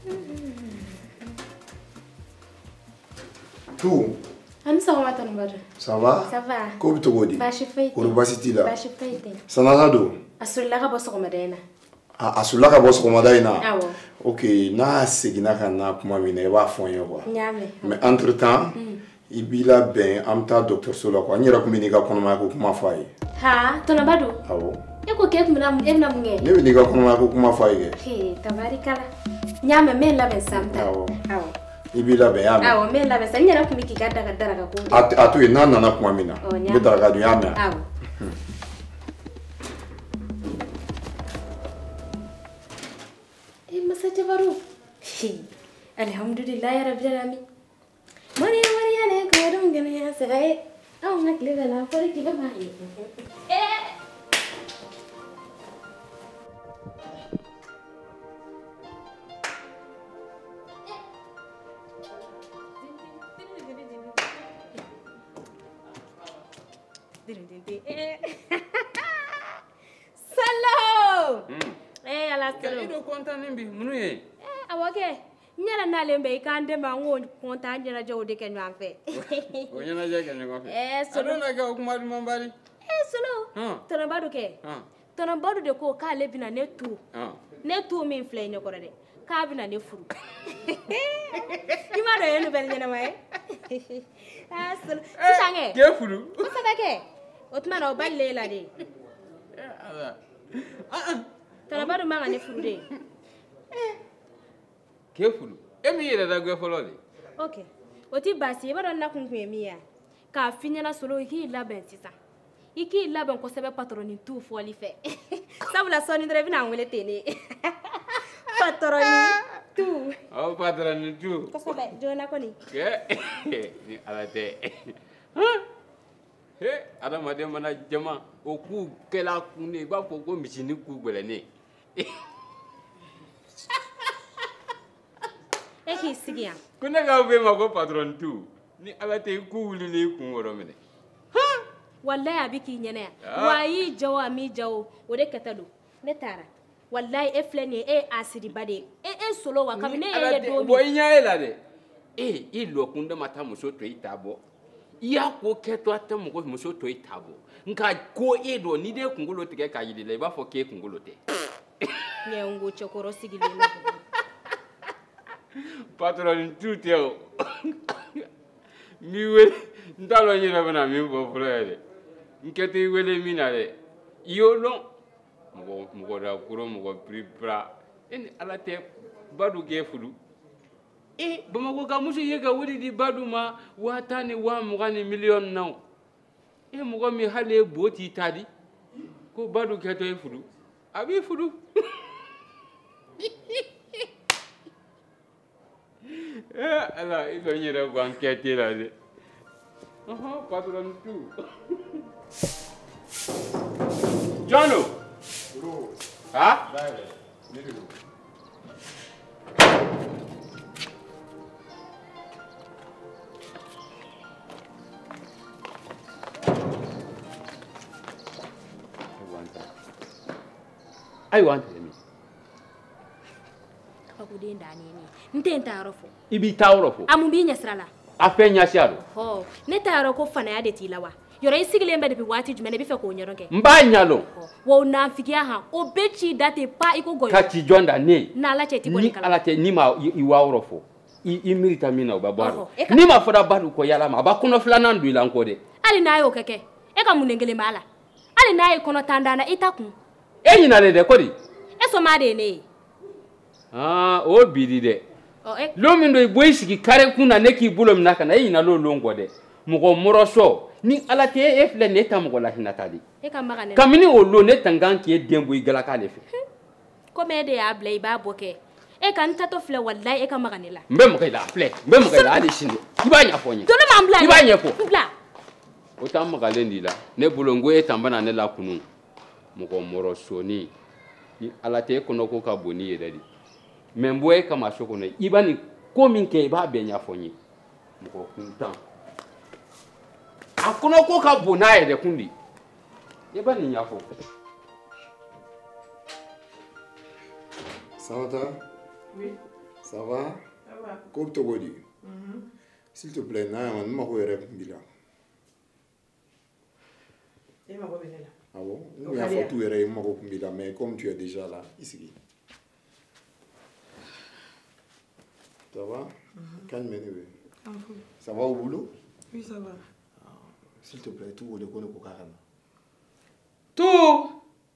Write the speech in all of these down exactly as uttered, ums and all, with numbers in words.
Tout. Ça va? Ça va. Comment tu vas? Bashi faite. Pour le basiti là. Bashi faite. Ça n'a pas d'eau. Asulila ka boss komadena. Ah, asulila ka boss komadena. Ah ouais. Ok, na segina kana kuma mina e ba fon yo quoi. Nyame. Mais entre temps, il bila ben amta docteur Solo quoi. Nyira kumini ka konoma ko kuma faye. Ha, tona badu. Ah bon. Eko ke kuma na emna munge. Ne bini ka konoma ko kuma faye. He, tabarikala. Nyame men la ben samta. Ah bon. Ah bon. Ibila be yame. Ah, men la be sa nyara kumiki gadda gadda ga ko. At atu ina nana kuma mina. Be daga du yame. Ah. Eh masa jabaru. Alhamdulillah ya rabbil alamin. Maria Maria ne ko dum gane ya sai. Au nak le la fare ki ba mai. Eh. Salo! Eh, ala salo. Ido konta nimbi munu ye. Eh, awake. Nyala na lembe ikande ma ngo konta nyala jawde ke nyamfe. O nyala je ke nyamfe. Eh, salo. Ado na ga kuma di mambari. Eh, salo. Ha. Tana badu ke. Ha. Tana badu de ko ka lebina ne tu. Ha. Ne tu min fle ne korade. Ka bina ne furu. Ima do yenu bel nyana mai. Ah, salo. Sisange. Ke furu. Ko sadake. Otuma na oballe la de. Ala. Ah. Tana badu manga ne furu de. Ke furu. E mi yere da gwe folo de. Okay. Oti basi ba don na kun kun mi ya. Ka finya na solo ki laben sisa. Iki laben ko sebe patroni tu foli fe. Sabula soni drevi na ngule tene. Patroni tu. Oh patroni tu. Ko sebe jona ko ni. Ke. Ni ala te. Ha? He, ada madem mana jama o ku kela kune ba fo ko misini ku gbele ne. Eki sigia. Kuna ga be ma ko patron tu. Ni ala te ku wuli ne ku woro mene. Ha? Wallahi abiki nyene. Wayi jawa mi jawo ode katalo. Ne tara. Wallahi e fleni e asidi bade. E e solo wa kabine ye do mi. Boy nya ela de. Eh, i lo kunda mata muso to itabo. Ya ko keto atam ko muso to itabo. Nka ko e do ni de kungulo te ka yidi le ba fo ke kungulo te. Ne ngo chokoro sigile ne. Patron tu teo. Mi we ndalo ni na bana mi bo frere. Nkete wele mi na le. Yo lo mo mo da kuro mo pripra. En ala te badu ge fulu. Eh bamako ka muso ye ga wuri di badu ma wata ni wa mugani million now. Eh mugo mi hale boti tadi. Ko badu keto e fulu. Abi fulu. Eh, ala, ito nyera ko enquête la de. Aha, patron tu. Jono. Ha? Dai. Niru. I want him. Akudenda nini? Ntenta arofo. Ibi taurofo. Amumbi nyasrala. Afenya siaro. Ho, neta aroko fana ya detilawa. Yora isigile mbe de wati jumene bife ko nyoronke. Mbanyalo. Wo na fikia ha. Obechi date pa iko goyo. Kati jonda ne. Na ala cheti ni ala te ni ma iwa orofo. I imirita mina obabaro. Ni ma foda badu ko yala ma abakuno flana ndu ila nkode. Ali nayo keke. Eka munengele mala. Ali nayo kono tandana itakun. Enyi na de kodi. Eso ma de ne. Ah, o bidi de. Oh, eh. Lo mindo iboisi ki kare kuna neki bulo minaka na enyi na lo longo de. Mugo moroso ni ala te e fle ne ta mugo la hinatadi. E ka magane. Kamini o lo ne tangan ki e dembo igala ka le fe. Ko me de ya blay ba boke. E kan tato fle wallahi e ka magane la. Mbe mo la fle, mbe mo la ade shinde. Iba nya fonye. Tolo ma mbla. Iba nya fo. Mbla. O ta magale ndi la. Ne bulongo e tambana ne la kunu. Mugo moroso ni. Ni ala te kono ko ka boni e dadi. Membo e kama shoko ne. Iba ni ko min ke ba be nya fonye. Mugo kuntan. Akono ko ka bona e de kundi. Iba ni nya fo. Ça va toi? Oui. Ça va? Ça va. Comme tu dis. S'il te plaît, non, on ne m'a pas répondu là. Il m'a pas là. Ah bon? Il m'a fait tout et il m'a répondu là, mais comme tu es déjà là, ici. Ça va? Calme-toi. Ça va au boulot? Oui, ça va. Ah, s'il te plaît, tout le monde est carrément. Tout!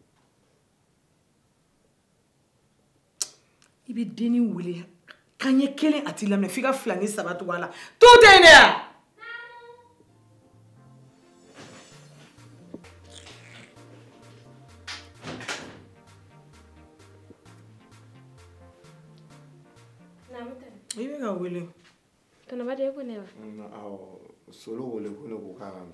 Il be deni wuli kanye kelen ati lamne fika flani sabatu wala tout est là. Il be ka wuli Kana ba de ko ne ba? Ah, solo wole ko ne ko carrément.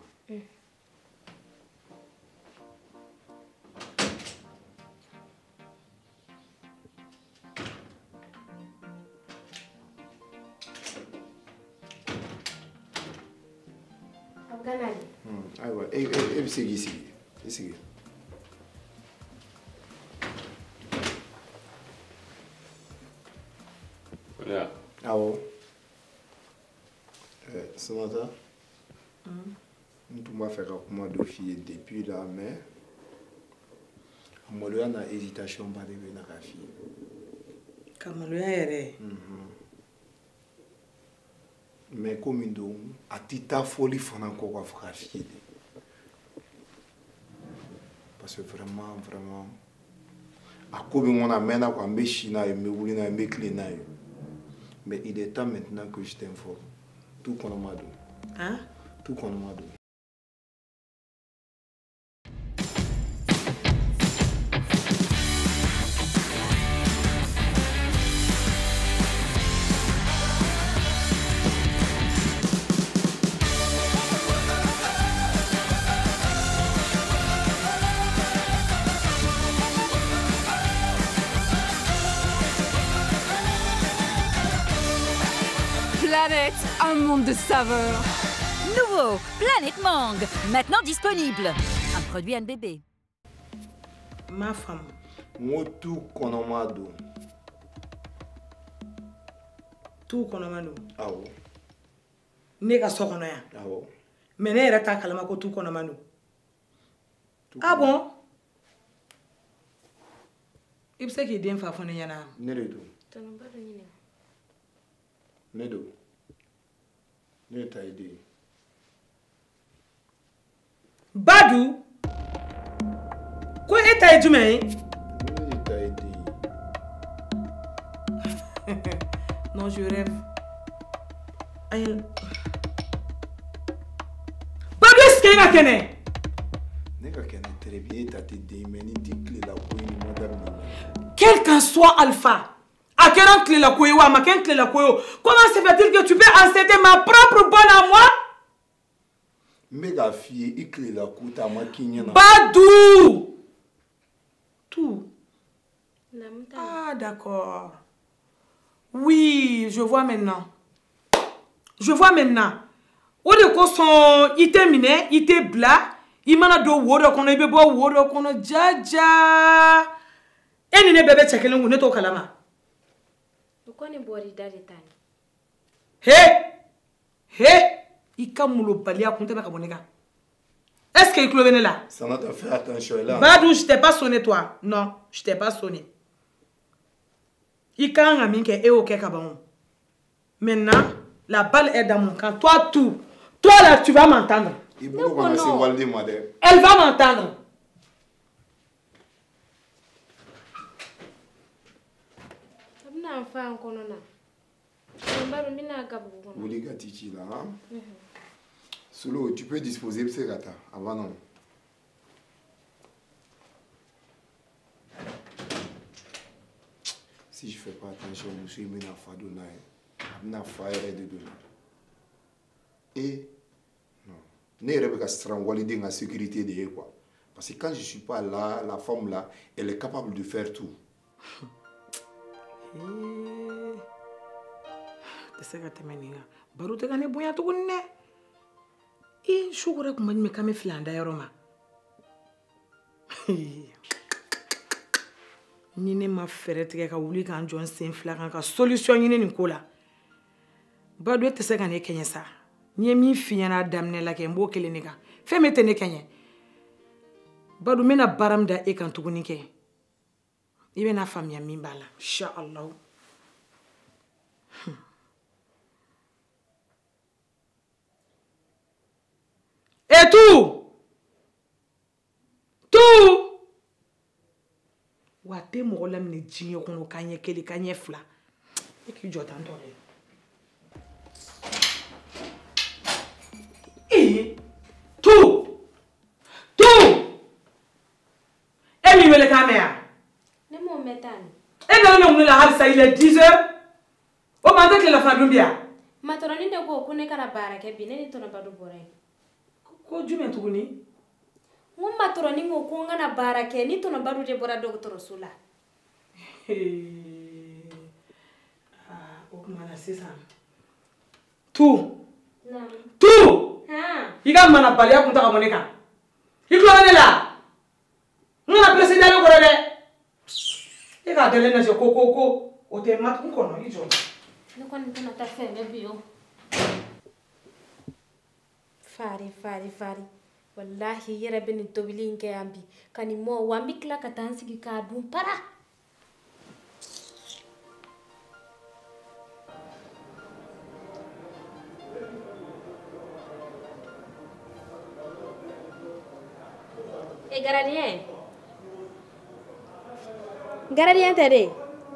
Aïwa, et et et c'est ici, ici. Voilà. Ah bon. Euh, ce matin, on m'a fait comment de fille depuis là, mais moi là, j'ai hésitation pas de venir à la fille. Kamaloya yere. Mais comme une dôme, à tita folie fana encore quoi faire fille. Parce que vraiment, vraiment, à quoi on amène à quoi me china et me roule na me clean. Mais il est temps maintenant que je t'informe. Tout qu'on m'a donné. Hein? Tout qu'on m'a donné. Planète, un monde de saveurs. Nouveau, Planète Mangue, maintenant disponible. Un produit N B B. Ma femme. Moi, tout qu'on m'a donné. Tout qu'on m'a donné. Ah bon? Ne ka so kono ya. Ah bon? Mais ne yɛrɛ ta kalama ko tout qu'on m'a donné. Ah bon? I bɛ se k'i den fa fɔ ne ɲɛna. Ne de don. Tɔnɔ ba dɔ ɲini. Ne don. Ne t'a aidé. Badou? Ko e ta ye jumɛn ye? Ne t'a aidé. Non, je rêve. Aïe. Badou, est-ce que tu kɛnɛ? Ne ka kɛnɛ très bien, t'as aidé, mais ni dit clé la ko ni madame ni. Quel qu'en soit Alpha. À quel an clé la koyo, à ma quel clé la koyo. Comment se fait-il que tu peux encéder ma propre bonne à moi? Méga fille, il clé la ko ta ma kinyana. Badou! Tout. Namuta. Ah, d'accord. Oui, je vois maintenant. Je vois maintenant. Au de ko son, il te miné, il te bla, il m'a do woro kono, il be bo woro kono, jaja. Et ni ne bébé tchekelen ou ne to kalama. Pourquoi ne boire d'arrêter tani? Hé! Hé! Il ka mulo balia konte ba kaboneka. Est-ce que il clovene là? Ça n'a pas fait attention là. Badou, je t'ai pas sonné toi. Non, je t'ai pas sonné. Il ka nga minke e oké kabon. Maintenant, la balle est dans mon camp. Toi tout. Toi là, tu vas m'entendre. Il faut commencer à walder madame. Elle va m'entendre. Enfant kono na. Mbaro mina gabu kono. Vous les gâtichi là, hein? Solo, tu peux disposer de ces gâteaux avant non. Si je fais pas attention, je suis mis à fado na, na faire de donner. Et non, ne rêve qu'à se renvoyer la sécurité de quoi. Parce que quand je suis pas là, la femme là, elle est capable de faire tout. Tese ka tɛmɛ nin kan baro tɛ ka ne bonya tuguni dɛ i sukura kuma ɲuman kan bɛ fili an da yɔrɔ ma ni ne ma fɛrɛ tigɛ ka wuli k'an jɔ n sen fila kan ka solution ɲini nin ko la Badou e tɛ se ka ne kɛɲɛ sa ni ye min f'i ɲɛna a daminɛ la kɛ n b'o kelen de kan fɛn min tɛ ne kɛɲɛ Badou n bɛna baara min da e kan tuguni kɛ i bɛna faamuya min b'a la inshallah et tout tout wa tɛ mɔgɔ laminɛ diɲɛ kɔnɔ k'a ɲɛ kelen k'a ɲɛ fila e k'i jɔ tan tɔ dɛ eh tout tout e mi wele k'a mɛn yan ne m'o mɛn tan e nana mɛ mun la halisa il est dix heures o ma tɛ tilelafana dun bi yan matɔrɔni de ko ko ne kana baara kɛ bi ne ni tɔnɔ Badou bɔra yen ko jumɛn tuguni n ko matɔrɔni ko ko n kana baara kɛ ni tɔnɔ Badou de bɔra dɔgɔtɔrɔso la ah o kuma na sisan tout tout i ka mana baliya kun ta ka bɔ ne kan i tulo bɛ ne la n kana presse dalen kɔrɔ dɛ e k'a dalen lajɛ ko ko ko o tɛ mat n kɔnɔ i jɔ ne kɔni tɛna taa fɛn bɛɛ bi o fari fari fari wallahi i yɛrɛ bɛ nin tobili in kɛ yan bi ka nin mɔ wa n bɛ tila ka taa n sigi k'a dun para e gardien gardien tɛ de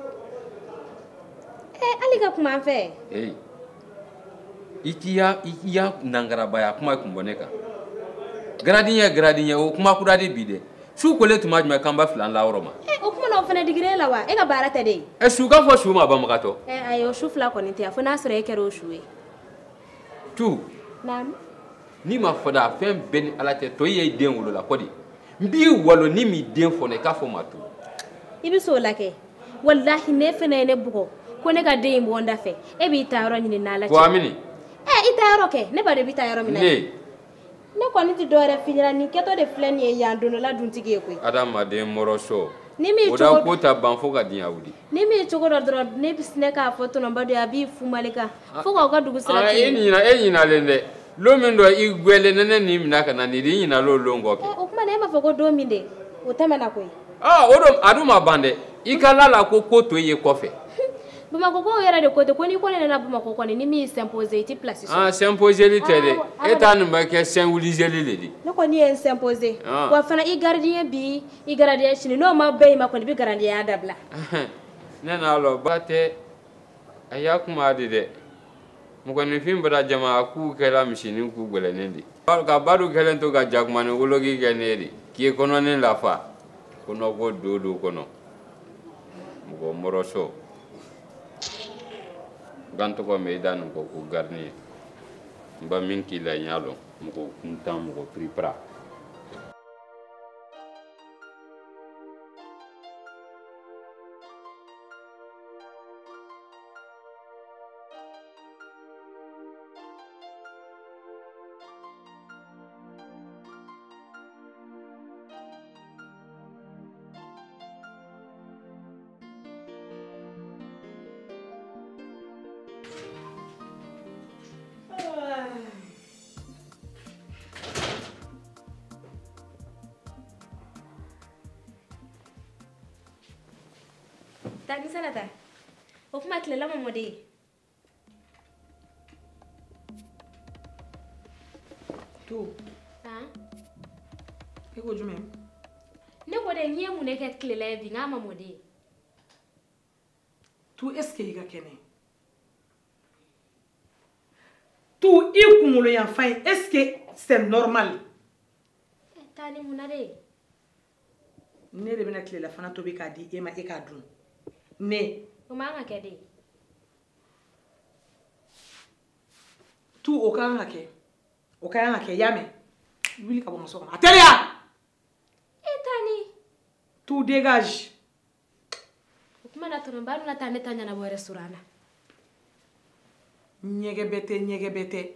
eh ali ka kuma an fɛ hey i k'i ya i k'i ya nangarabaya kuma kun bɔ ne kan gradien ye gradien ye o kuma kura de bi dɛ su kolen tuma jumɛn k'an ba fila an la yɔrɔ ma eh o kuma na o fana digire la wa e ka baara tɛ de ɛ su ka fɔ su ma banbagatɔ eh ayi o su fila kɔni tɛ a fo n'a sɔrɔ e kɛra o su ye tu naam ni ma fɔda fɛn bɛɛ ni ala cɛ tɔ i ye den wolo la kɔdi n b'i walo ni m'i den fɔ ne k'a fɔ ma tu i bɛ s'o la kɛ wallahi ne fana ye ne bugɔ ko ne ka den in bɔ n da fɛ e b'i ta yɔrɔ ɲini n'ala cɛ Amini eh i ta yɔrɔ kɛ ne ba de b'i ta yɔrɔ min na ne ne kɔni tɛ dɔwɛrɛ f'i ɲɛna nin kɛtɔ de filɛ nin ye yan don dɔ la duntigi ye koyi adamaden mɔrɔsɔ ni min o da cogo ko ta ban fo ka diɲɛ wuli ni min cogo dɔ dɔrɔn ne bɛ ne k'a fɔ tɔnɔ Badou a b'i fu Malika fo k'aw ka dugu sira ah e ɲina e ɲinalen dɛ lo min dɔ i gwɛlɛ nɛnɛ ni mina ka na ni di ɲinalo lon kɔ kɛ o kuma na e m'a fɔ ko don min de o tɛmɛna koyi ah o do a dun ma ban dɛ i ka la la ko ko to ye kɔfɛ Bamakɔ ko yɛrɛ de ko ten ko ni ko ne nana Bamakɔ kɔni ni min s'imposer i ti place sɔrɔ ah s'imposer tɛ dɛ e ta nin bɛ kɛ Saint-Louisier le di ne kɔni ye n s'imposer wa fana i gardien bi i gardien sini n'o ma bɛɛ i ma kɔni i bɛ gardien dabila ne n'a lɔ ba tɛ a y'a kuma de dɛ mɔgɔninfin bɛra jama a k'u kɛra misinin k'u gwɛlɛnen de ka Badou kɛlen to ka jakumani woloki kɛ ne de k'i kɔnɔni lafa ko nɔ ko do do kɔnɔ mɔgɔ mɔrɔsɔ gan tɔgɔ mɛ i da nin kɔ ko gardien n ba min k'i la n y'a lɔn mɔgɔ kuntan mɔgɔ piripara Tagi sana ta o kuma tile lama mɔden to han e ko jumɛn ne ko de n ye mun de kɛ tilela ye bi n k'a ma mɔden tu est ce que i ka kɛnɛ tu i kunkolo yanfan ye est ce que c'est normal taa ni mun na de ne de bɛna tilelafana tobi k'a di e ma e k'a dun mais o man ka kɛ de tu o ka kan ka kɛ o ka kan ka kɛ y'a mɛn wuli ka bɔ muso kɔnɔ a teliya e taa ni tu dégage o kuma na tɔnɔ Badou na taa ne ta ɲɛnabɔ restaurant na ɲɛgɛ bɛ tɛ ɲɛgɛ bɛ tɛ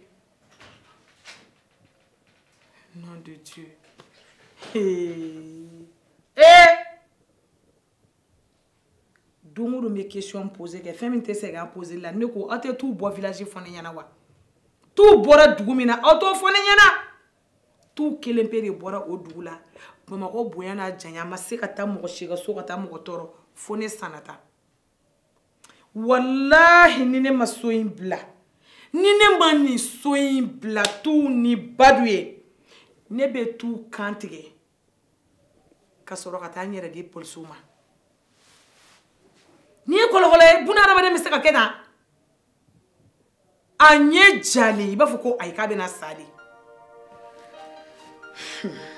nom de Dieu eh don o don bɛ question poser kɛ fɛn min tɛ se ka poser la ne ko aw tɛ t'u bɔ village fɔ ne ɲɛna wa t'u bɔra dugu min na aw t'o fɔ ne ɲɛna t'u kelen pe de bɔra o dugu la Bamakɔ bonya n'a janya a ma se ka taa mɔgɔ si ka so ka taa mɔgɔ tɔɔrɔ fo ne sanata wallahi ni ne ma so in bila ni ne ma nin so in bila t'u ni badu ye ne bɛ t'u kan tigɛ ka sɔrɔ ka taa n yɛrɛ di polisiw ma ni ye kɔlɔkɔlɔ ye buna adamaden bɛ se ka kɛ tan a ɲɛ jalen i b'a fɔ ko ayi k'a bɛna sa de